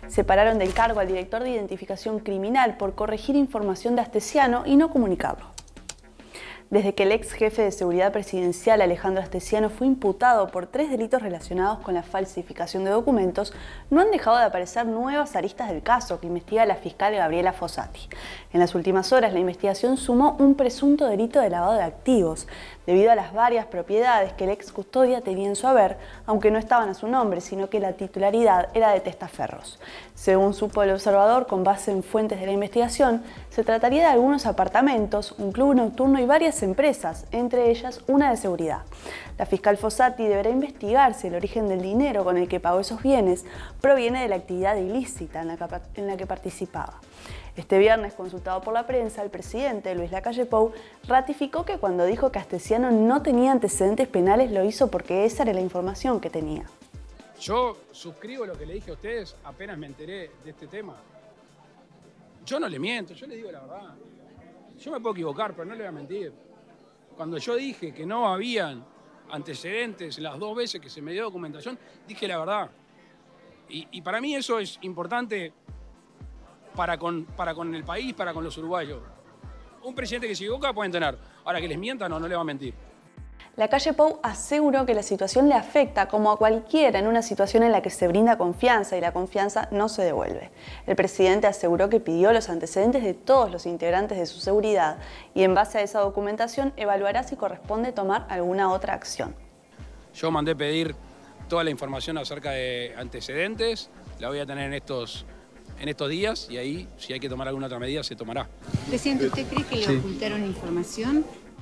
Separaron del cargo al director de identificación criminal por corregir información de Astesiano y no comunicarlo. Desde que el ex jefe de seguridad presidencial Alejandro Astesiano fue imputado por 3 delitos relacionados con la falsificación de documentos, no han dejado de aparecer nuevas aristas del caso que investiga la fiscal Gabriela Fossati. En las últimas horas, la investigación sumó un presunto delito de lavado de activos, debido a las varias propiedades que el ex custodia tenía en su haber, aunque no estaban a su nombre, sino que la titularidad era de Testaferros. Según supo el observador, con base en fuentes de la investigación, se trataría de algunos apartamentos, un club nocturno y varias empresas, entre ellas una de seguridad. La fiscal Fossati deberá investigar si el origen del dinero con el que pagó esos bienes proviene de la actividad ilícita en la que participaba. Este viernes, consultado por la prensa, el presidente, Luis Lacalle Pou, ratificó que cuando dijo que Astesiano no tenía antecedentes penales lo hizo porque esa era la información que tenía. Yo suscribo lo que le dije a ustedes apenas me enteré de este tema. Yo no le miento, yo le digo la verdad. Yo me puedo equivocar, pero no le voy a mentir. Cuando yo dije que no habían antecedentes las 2 veces que se me dio documentación, dije la verdad. Y para mí eso es importante para con el país, para con los uruguayos. Un presidente que se equivoca pueden tener. Ahora que les mientan, no le va a mentir. Lacalle Pou aseguró que la situación le afecta como a cualquiera en una situación en la que se brinda confianza y la confianza no se devuelve. El presidente aseguró que pidió los antecedentes de todos los integrantes de su seguridad y en base a esa documentación evaluará si corresponde tomar alguna otra acción. Yo mandé pedir toda la información acerca de antecedentes, la voy a tener en estos días y ahí, si hay que tomar alguna otra medida, se tomará. Presidente, ¿usted cree que le ocultaron información?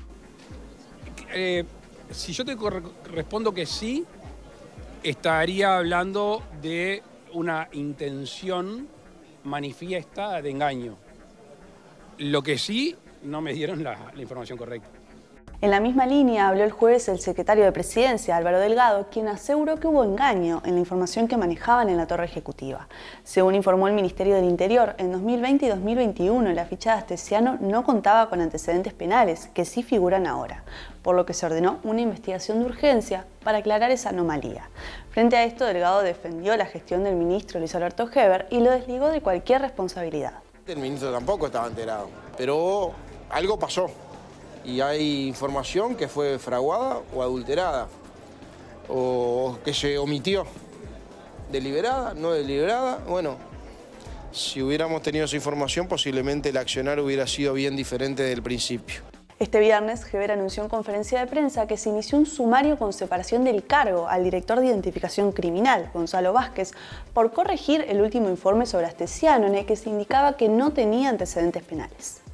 Si yo te respondo que sí, estaría hablando de una intención manifiesta de engaño. Lo que sí, no me dieron la información correcta. En la misma línea habló el jueves el secretario de Presidencia, Álvaro Delgado, quien aseguró que hubo engaño en la información que manejaban en la torre ejecutiva. Según informó el Ministerio del Interior, en 2020 y 2021 la ficha de Astesiano no contaba con antecedentes penales, que sí figuran ahora, por lo que se ordenó una investigación de urgencia para aclarar esa anomalía. Frente a esto, Delgado defendió la gestión del ministro Luis Alberto Heber y lo desligó de cualquier responsabilidad. El ministro tampoco estaba enterado, pero algo pasó. Y hay información que fue fraguada o adulterada, o que se omitió, deliberada, no deliberada. Bueno, si hubiéramos tenido esa información, posiblemente el accionar hubiera sido bien diferente del principio. Este viernes, Heber anunció en conferencia de prensa que se inició un sumario con separación del cargo al director de identificación criminal, Gonzalo Vázquez, por corregir el último informe sobre Astesiano en el que se indicaba que no tenía antecedentes penales.